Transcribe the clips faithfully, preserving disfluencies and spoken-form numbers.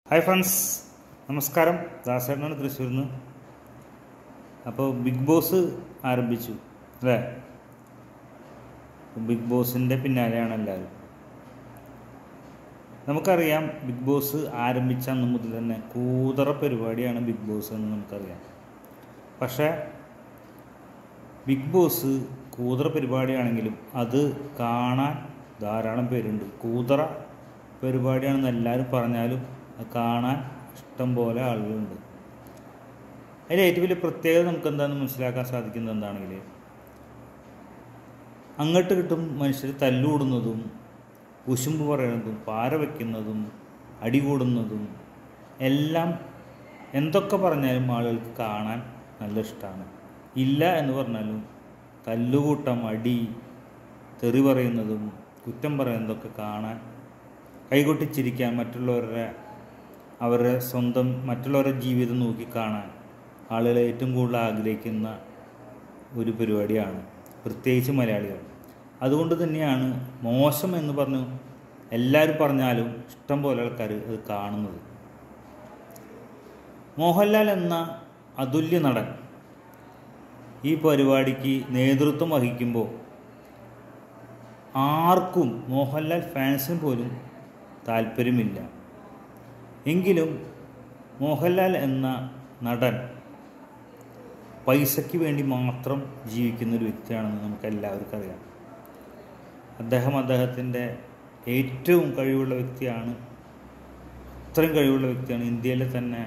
Hi friends, നമസ്കാരം. ദാസേട്ടനാണ് തൃശ്ശൂരിൽ നിന്ന്. അപ്പോൾ ബിഗ് ബോസ് ആരംഭിച്ചു അല്ലേ? ബിഗ് ബോസിൻ്റെ പിന്നാലെയാണ് എല്ലാവരും. നമുക്കറിയാം, ബിഗ് ബോസ് ആരംഭിച്ച അന്ന് മുതൽ തന്നെ കൂതറ പരിപാടിയാണ് ബിഗ് ബോസ് എന്ന് നമുക്കറിയാം. പക്ഷേ ബിഗ് ബോസ് കൂതറ പരിപാടിയാണെങ്കിലും അത് കാണാൻ ധാരാളം പേരുണ്ട്. കൂതറ പരിപാടിയാണെന്ന് എല്ലാവരും പറഞ്ഞാലും അത് കാണാൻ ഇഷ്ടം പോലെ ആളുകളുണ്ട്. അതിൽ ഏറ്റവും വലിയ പ്രത്യേകത നമുക്ക് എന്താണെന്ന് മനസ്സിലാക്കാൻ സാധിക്കുന്നത് എന്താണെങ്കിൽ, അങ്ങോട്ട് കിട്ടും മനുഷ്യർ തല്ലുകൂടുന്നതും കുശുമ്പ് പറയുന്നതും പാര വയ്ക്കുന്നതും അടികൂടുന്നതും എല്ലാം എന്തൊക്കെ പറഞ്ഞാലും ആളുകൾക്ക് കാണാൻ നല്ല ഇഷ്ടമാണ്. ഇല്ല എന്ന് പറഞ്ഞാലും തല്ലുകൂട്ടം, അടി, തെറി പറയുന്നതും കുറ്റം പറയുന്നതൊക്കെ കാണാൻ, കൈകൊട്ടിച്ചിരിക്കാൻ, മറ്റുള്ളവരുടെ അവരുടെ സ്വന്തം മറ്റുള്ളവരുടെ ജീവിതം നോക്കി കാണാൻ ആളുകൾ ഏറ്റവും കൂടുതൽ ആഗ്രഹിക്കുന്ന ഒരു പരിപാടിയാണ്, പ്രത്യേകിച്ച് മലയാളികൾ. അതുകൊണ്ട് തന്നെയാണ് മോശം എന്ന് പറഞ്ഞു എല്ലാവരും പറഞ്ഞാലും ഇഷ്ടം പോലെ ആൾക്കാർ അത് കാണുന്നത്. മോഹൻലാൽ എന്ന അതുല്യ നടൻ ഈ പരിപാടിക്ക് നേതൃത്വം വഹിക്കുമ്പോൾ ആർക്കും, മോഹൻലാൽ ഫാൻസിന് പോലും താല്പര്യമില്ല. എങ്കിലും മോഹൻലാൽ എന്ന നടൻ പൈസയ്ക്ക് വേണ്ടി മാത്രം ജീവിക്കുന്നൊരു വ്യക്തിയാണെന്ന് നമുക്ക് എല്ലാവർക്കും അറിയാം. അദ്ദേഹം അദ്ദേഹത്തിൻ്റെ ഏറ്റവും കഴിവുള്ള വ്യക്തിയാണ്. ഇത്രയും കഴിവുള്ള വ്യക്തിയാണ്. ഇന്ത്യയിലെ തന്നെ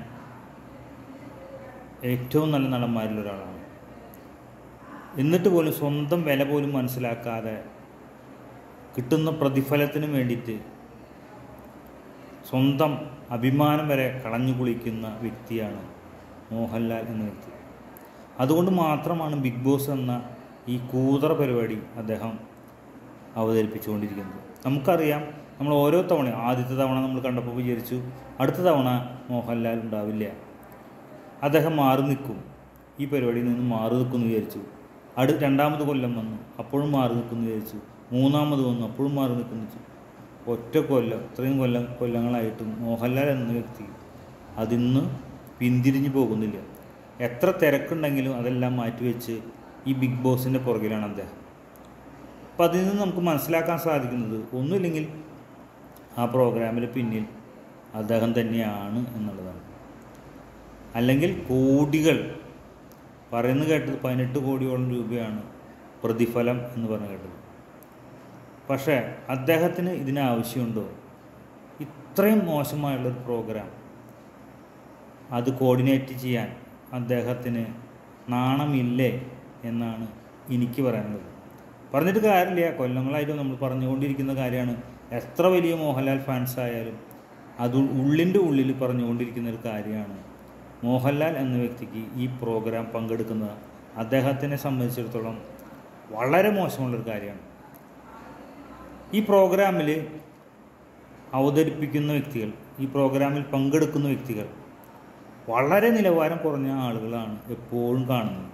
ഏറ്റവും നല്ല നടന്മാരിലൊരാളാണ്. എന്നിട്ട് പോലും സ്വന്തം വില പോലും മനസ്സിലാക്കാതെ കിട്ടുന്ന പ്രതിഫലത്തിന് വേണ്ടിയിട്ട് സ്വന്തം അഭിമാനം വരെ കളഞ്ഞു കുളിക്കുന്ന വ്യക്തിയാണ് മോഹൻലാൽ എന്ന വ്യക്തി. അതുകൊണ്ട് മാത്രമാണ് ബിഗ് ബോസ് എന്ന ഈ കൂതറ പരിപാടി അദ്ദേഹം അവതരിപ്പിച്ചുകൊണ്ടിരിക്കുന്നത്. നമുക്കറിയാം, നമ്മൾ ഓരോ തവണ, ആദ്യത്തെ തവണ നമ്മൾ കണ്ടപ്പോൾ വിചാരിച്ചു അടുത്ത തവണ മോഹൻലാൽ ഉണ്ടാവില്ല, അദ്ദേഹം മാറി നിൽക്കും, ഈ പരിപാടിയിൽ നിന്ന് മാറി നിൽക്കുമെന്ന് വിചാരിച്ചു. അടു രണ്ടാമത് കൊല്ലം വന്നു, അപ്പോഴും മാറി നിൽക്കുമെന്ന് വിചാരിച്ചു. മൂന്നാമത് വന്നു, അപ്പോഴും മാറി നിൽക്കുന്നു വെച്ചു. ഒറ്റ കൊല്ലം, ഇത്രയും കൊല്ലം കൊല്ലങ്ങളായിട്ടും മോഹൻലാൽ എന്ന വ്യക്തി അതിന്ന് പിന്തിരിഞ്ഞു പോകുന്നില്ല. എത്ര തിരക്കുണ്ടെങ്കിലും അതെല്ലാം മാറ്റിവെച്ച് ഈ ബിഗ് ബോസിൻ്റെ പുറകിലാണ് അദ്ദേഹം. അപ്പം അതിൽ നിന്ന് നമുക്ക് മനസ്സിലാക്കാൻ സാധിക്കുന്നത് ഒന്നുമില്ലെങ്കിൽ ആ പ്രോഗ്രാമിന് പിന്നിൽ അദ്ദേഹം തന്നെയാണ് എന്നുള്ളതാണ്. അല്ലെങ്കിൽ കോടികൾ, പറയുന്നത് കേട്ടത് പതിനെട്ട് കോടിയോളം രൂപയാണ് പ്രതിഫലം എന്ന് പറഞ്ഞു കേട്ടത്. പക്ഷേ അദ്ദേഹത്തിന് ഇതിന് ആവശ്യമുണ്ടോ? ഇത്രയും മോശമായുള്ളൊരു പ്രോഗ്രാം അത് കോർഡിനേറ്റ് ചെയ്യാൻ അദ്ദേഹത്തിന് നാണമില്ലേ എന്നാണ് എനിക്ക് പറയാനുള്ളത്. പറഞ്ഞിട്ട് കാര്യമില്ല, കൊല്ലങ്ങളായിട്ട് നമ്മൾ പറഞ്ഞുകൊണ്ടിരിക്കുന്ന കാര്യമാണ്. എത്ര വലിയ മോഹൻലാൽ ഫാൻസ് ആയാലും അത് ഉള്ളിൻ്റെ ഉള്ളിൽ പറഞ്ഞുകൊണ്ടിരിക്കുന്ന ഒരു കാര്യമാണ്. മോഹൻലാൽ എന്ന വ്യക്തിക്ക് ഈ പ്രോഗ്രാം പങ്കെടുക്കുന്നത് അദ്ദേഹത്തിനെ സംബന്ധിച്ചിടത്തോളം വളരെ മോശമുള്ളൊരു കാര്യമാണ്. ഈ പ്രോഗ്രാമിൽ അവതരിപ്പിക്കുന്ന വ്യക്തികൾ, ഈ പ്രോഗ്രാമിൽ പങ്കെടുക്കുന്ന വ്യക്തികൾ വളരെ നിലവാരം കുറഞ്ഞ ആളുകളാണ് എപ്പോഴും കാണുന്നത്.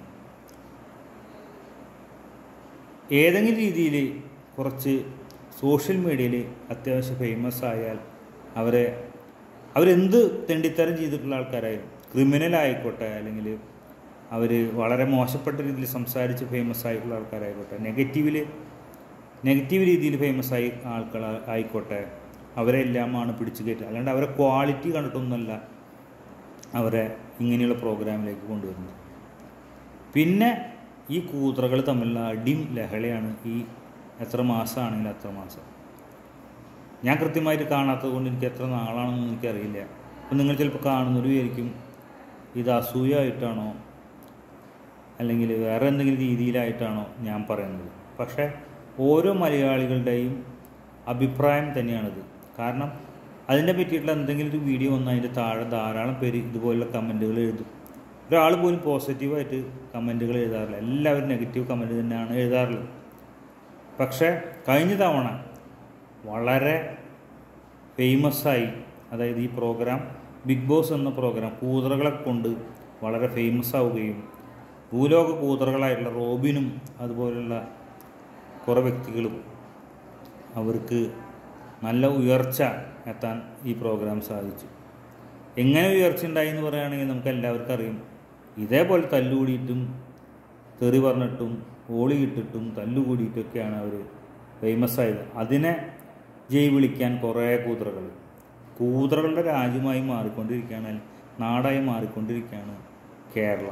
ഏതെങ്കിലും രീതിയിൽ കുറച്ച് സോഷ്യൽ മീഡിയയിൽ അത്യാവശ്യം ഫേമസ് ആയാൽ അവരെ അവരെന്ത് തെണ്ടിത്തരം ചെയ്തിട്ടുള്ള ആൾക്കാരായാലും, ക്രിമിനൽ ആയിക്കോട്ടെ, അല്ലെങ്കിൽ അവർ വളരെ മോശപ്പെട്ട രീതിയിൽ സംസാരിച്ച് ഫേമസ് ആയിട്ടുള്ള ആൾക്കാരായിക്കോട്ടെ, നെഗറ്റീവിൽ നെഗറ്റീവ് രീതിയിൽ ഫേമസ് ആയി ആൾക്കാർ ആയിക്കോട്ടെ, അവരെല്ലാമാണ് പിടിച്ചു കയറ്റുക. അല്ലാണ്ട് അവരെ ക്വാളിറ്റി കണ്ടിട്ടൊന്നുമല്ല അവരെ ഇങ്ങനെയുള്ള പ്രോഗ്രാമിലേക്ക് കൊണ്ടുവരുന്നത്. പിന്നെ ഈ കൂതറകൾ തമ്മിലുള്ള അടിയും ലഹളയാണ് ഈ എത്ര മാസമാണെങ്കിലും അത്ര മാസം. ഞാൻ കൃത്യമായിട്ട് കാണാത്തത് കൊണ്ട് എനിക്ക് എത്ര നാളാണെന്നൊന്നും എനിക്കറിയില്ല. അപ്പം നിങ്ങൾ ചിലപ്പോൾ കാണുന്നൊരു വിചാരിക്കും ഇത് അസൂയായിട്ടാണോ അല്ലെങ്കിൽ വേറെ എന്തെങ്കിലും രീതിയിലായിട്ടാണോ ഞാൻ പറയുന്നത്. പക്ഷേ ഓരോ മലയാളികളുടെയും അഭിപ്രായം തന്നെയാണിത്. കാരണം അതിനെ പറ്റിയിട്ടുള്ള എന്തെങ്കിലും ഒരു വീഡിയോ വന്നാൽ അതിൻ്റെ താഴെ ധാരാളം പേര് ഇതുപോലുള്ള കമൻറ്റുകൾ എഴുതും. ഒരാൾ പോലും പോസിറ്റീവായിട്ട് കമൻറ്റുകൾ എഴുതാറില്ല, എല്ലാവരും നെഗറ്റീവ് കമൻറ്റ് തന്നെയാണ് എഴുതാറുള്ളത്. പക്ഷേ കഴിഞ്ഞ തവണ വളരെ ഫേമസായി, അതായത് ഈ പ്രോഗ്രാം ബിഗ് ബോസ് എന്ന പ്രോഗ്രാം കൂതറകളെ കൊണ്ട് വളരെ ഫേമസ് ആവുകയും ഭൂലോക കൂതറകളായിട്ടുള്ള റോബിനും അതുപോലുള്ള കുറേ വ്യക്തികളും അവർക്ക് നല്ല ഉയർച്ച എത്താൻ ഈ പ്രോഗ്രാം സാധിച്ചു. എങ്ങനെ ഉയർച്ച ഉണ്ടായി എന്ന് പറയുകയാണെങ്കിൽ നമുക്ക് എല്ലാവർക്കും അറിയും. ഇതേപോലെ തല്ലുകൂടിയിട്ടും തെറി പറഞ്ഞിട്ടും ഓളി ഇട്ടിട്ടും തല്ലുകൂടിയിട്ടൊക്കെയാണ് അവർ ഫേമസ് ആയത്. അതിനെ ജയ് വിളിക്കാൻ കുറേ കൂതറകൾ കൂതറകളുടെ രാജ്യമായി മാറിക്കൊണ്ടിരിക്കുകയാണ്, നാടായി മാറിക്കൊണ്ടിരിക്കുകയാണ് കേരളം.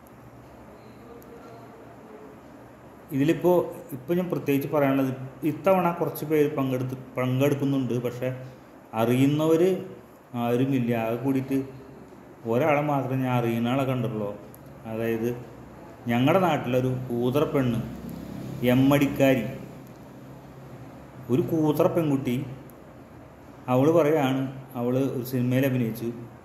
ഇതിലിപ്പോൾ ഇപ്പോൾ ഞാൻ പ്രത്യേകിച്ച് പറയാനുള്ളത്, ഇത്തവണ കുറച്ച് പേര് പങ്കെടുത്ത് പങ്കെടുക്കുന്നുണ്ട് പക്ഷേ അറിയുന്നവർ ആരുമില്ല. ആകെ കൂടിയിട്ട് ഒരാളെ മാത്രമേ ഞാൻ അറിയുന്ന ആളെ കണ്ടുള്ളൂ. അതായത് ഞങ്ങളുടെ നാട്ടിലൊരു കൂതറ പെണ്ണ്, എമ്മടിക്കാരി, ഒരു കൂതറ പെൺകുട്ടി. അവൾ പറയുകയാണ് അവൾ ഒരു സിനിമയിൽ അഭിനയിച്ചു.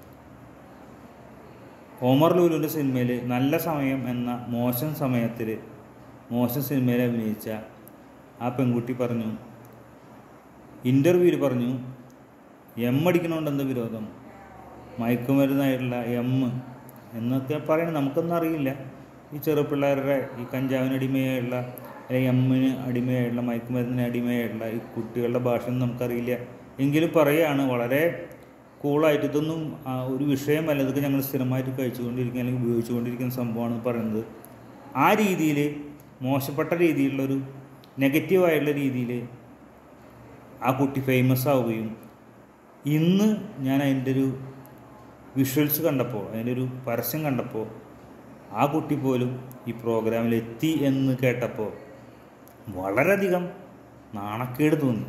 ഓമർ ലുലുവിൻ്റെ സിനിമയിൽ നല്ല സമയം എന്ന മോശം സമയത്തിൽ മോശം സിനിമയിൽ അഭിനയിച്ച ആ പെൺകുട്ടി പറഞ്ഞു, ഇൻ്റർവ്യൂവിൽ പറഞ്ഞു, എം അടിക്കണോണ്ട് എന്താ വിരോധം, മയക്കുമരുന്നായിട്ടുള്ള എം എന്നൊക്കെ പറയണത് നമുക്കൊന്നും അറിയില്ല. ഈ ചെറുപിള്ളേരുടെ ഈ കഞ്ചാവിന് അടിമയായുള്ള അല്ലെങ്കിൽ എമ്മിന് അടിമയായിട്ടുള്ള മയക്കുമരുന്നിന് അടിമയായിട്ടുള്ള ഈ കുട്ടികളുടെ ഭാഷയൊന്നും നമുക്കറിയില്ല. എങ്കിലും പറയുകയാണ് വളരെ കൂളായിട്ട്, ഇതൊന്നും ഒരു വിഷയമല്ല, ഇതൊക്കെ ഞങ്ങൾ സ്ഥിരമായിട്ട് കഴിച്ചുകൊണ്ടിരിക്കുന്ന അല്ലെങ്കിൽ ഉപയോഗിച്ചുകൊണ്ടിരിക്കുന്ന സംഭവമാണെന്ന് പറയുന്നത്. ആ രീതിയിൽ മോശപ്പെട്ട രീതിയിലുള്ളൊരു നെഗറ്റീവായിട്ടുള്ള രീതിയിൽ ആ കുട്ടി ഫേമസ് ആവുകയും ഇന്ന് ഞാൻ അതിൻ്റെ ഒരു വിഷ്വൽസ് കണ്ടപ്പോൾ, അതിൻ്റെ ഒരു പരസ്യം കണ്ടപ്പോൾ ആ കുട്ടി പോലും ഈ പ്രോഗ്രാമിൽ എത്തി എന്ന് കേട്ടപ്പോൾ വളരെയധികം നാണക്കേട് തോന്നി.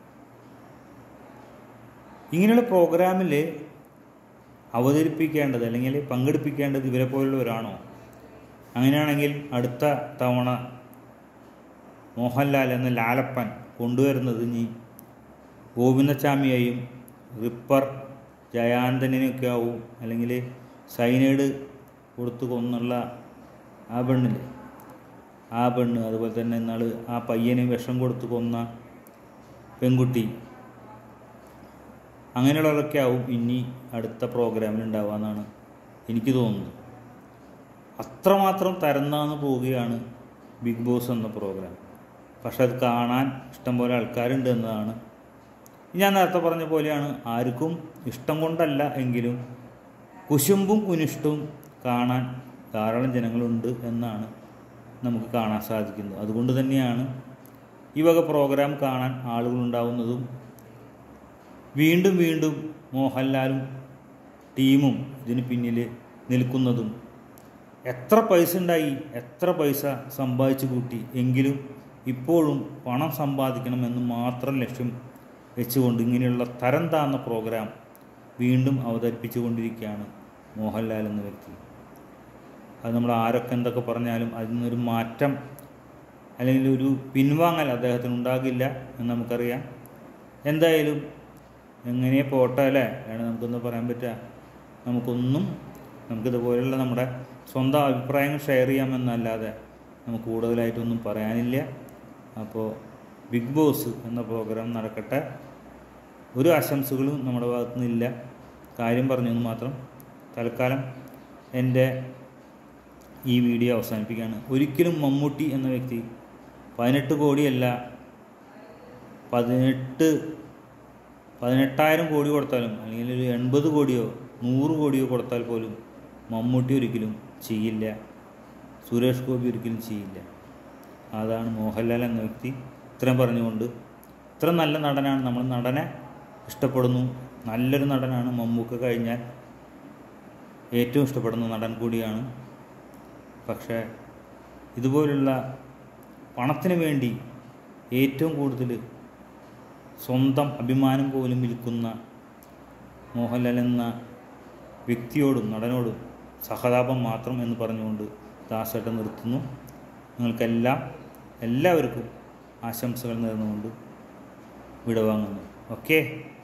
ഇങ്ങനെയുള്ള പ്രോഗ്രാമിൽ അവതരിപ്പിക്കേണ്ടത് അല്ലെങ്കിൽ പങ്കെടുപ്പിക്കേണ്ടത് ഇവരെ പോലുള്ളവരാണോ? അങ്ങനെയാണെങ്കിൽ അടുത്ത തവണ മോഹൻലാൽ എന്ന ലാലപ്പൻ കൊണ്ടുവരുന്നത് ഇനി ഗോവിന്ദച്ചാമിയെയും റിപ്പർ ജയാനന്ദനെയൊക്കെ ആവും, അല്ലെങ്കിൽ സൈനൈഡ് കൊടുത്ത് കൊന്നുള്ള ആ പെണ്ണില്ലേ, ആ പെണ്ണ്, അതുപോലെ തന്നെ ഇന്നാൾ ആ പയ്യന് വിഷം കൊടുത്ത് കൊന്ന പെൺകുട്ടി, അങ്ങനെയുള്ളവരൊക്കെ ആവും ഇനി അടുത്ത പ്രോഗ്രാമിൽ ഉണ്ടാവുക എന്നാണ് എനിക്ക് തോന്നുന്നത്. അത്രമാത്രം തരംതാന്ന് പോവുകയാണ് ബിഗ് ബോസ് എന്ന പ്രോഗ്രാം. പക്ഷെ അത് കാണാൻ ഇഷ്ടംപോലെ ആൾക്കാരുണ്ട് എന്നതാണ്. ഞാൻ നേരത്തെ പറഞ്ഞ പോലെയാണ്, ആർക്കും ഇഷ്ടം കൊണ്ടല്ല എങ്കിലും കുശുമ്പും കുനിഷ്ടവും കാണാൻ ധാരാളം ജനങ്ങളുണ്ട് എന്നാണ് നമുക്ക് കാണാൻ സാധിക്കുന്നത്. അതുകൊണ്ട് തന്നെയാണ് ഈ വക പ്രോഗ്രാം കാണാൻ ആളുകളുണ്ടാവുന്നതും വീണ്ടും വീണ്ടും മോഹൻലാലും ടീമും ഇതിന് പിന്നിൽ നിൽക്കുന്നതും. എത്ര പൈസ ഉണ്ടായി, എത്ര പൈസ സമ്പാദിച്ചു കൂട്ടി, എങ്കിലും ഇപ്പോഴും പണം സമ്പാദിക്കണമെന്ന് മാത്രം ലക്ഷ്യം വെച്ചുകൊണ്ട് ഇങ്ങനെയുള്ള തരം താഴ്ന്ന പ്രോഗ്രാം വീണ്ടും അവതരിപ്പിച്ചു കൊണ്ടിരിക്കുകയാണ് മോഹൻലാൽ എന്ന വ്യക്തി. അത് നമ്മൾ ആരൊക്കെ എന്തൊക്കെ പറഞ്ഞാലും അതിൽ നിന്നൊരു മാറ്റം അല്ലെങ്കിൽ ഒരു പിൻവാങ്ങൽ അദ്ദേഹത്തിന് ഉണ്ടാകില്ല എന്ന് നമുക്കറിയാം. എന്തായാലും എങ്ങനെ പോട്ടെ അല്ലേ, ആണ് നമുക്കൊന്ന് പറയാൻ പറ്റുക. നമുക്കൊന്നും നമുക്കിതുപോലെയുള്ള നമ്മുടെ സ്വന്തം അഭിപ്രായങ്ങൾ ഷെയർ ചെയ്യാമെന്നല്ലാതെ നമുക്ക് കൂടുതലായിട്ടൊന്നും പറയാനില്ല. അപ്പോൾ ബിഗ് ബോസ് എന്ന പ്രോഗ്രാം നടക്കട്ടെ. ഒരു ആശംസകളും നമ്മുടെ ഭാഗത്തു നിന്നില്ല, കാര്യം പറഞ്ഞെന്ന് മാത്രം. തൽക്കാലം എൻ്റെ ഈ വീഡിയോ അവസാനിപ്പിക്കുകയാണ്. ഒരിക്കലും മമ്മൂട്ടി എന്ന വ്യക്തി പതിനെട്ട് കോടിയല്ല പതിനെട്ട് പതിനെട്ടായിരം കോടി കൊടുത്താലും അല്ലെങ്കിൽ ഒരു എൺപത് കോടിയോ നൂറ് കോടിയോ കൊടുത്താൽ പോലും മമ്മൂട്ടി ഒരിക്കലും ചെയ്യില്ല, സുരേഷ് ഗോപി ഒരിക്കലും ചെയ്യില്ല. അതാണ് മോഹൻലാൽ എന്ന വ്യക്തി. ഇത്രയും പറഞ്ഞുകൊണ്ട്, ഇത്ര നല്ല നടനാണ്, നമ്മൾ നടനെ ഇഷ്ടപ്പെടുന്നു, നല്ലൊരു നടനാണ്. മമ്മൂക്ക കഴിഞ്ഞാൽ ഏറ്റവും ഇഷ്ടപ്പെടുന്ന നടൻ കൂടിയാണ്. പക്ഷേ ഇതുപോലുള്ള പണത്തിന് വേണ്ടി ഏറ്റവും കൂടുതൽ സ്വന്തം അഭിമാനം പോലും വിൽക്കുന്ന മോഹൻലാൽ എന്ന വ്യക്തിയോടും നടനോടും സഹതാപം മാത്രം എന്ന് പറഞ്ഞുകൊണ്ട് ദാസേട്ടൻ നിർത്തുന്നു. നിങ്ങൾക്കെല്ലാം എല്ലാവർക്കും ആശംസകൾ നേർന്നുകൊണ്ട് വിടവാങ്ങുന്നു. ഓക്കെ.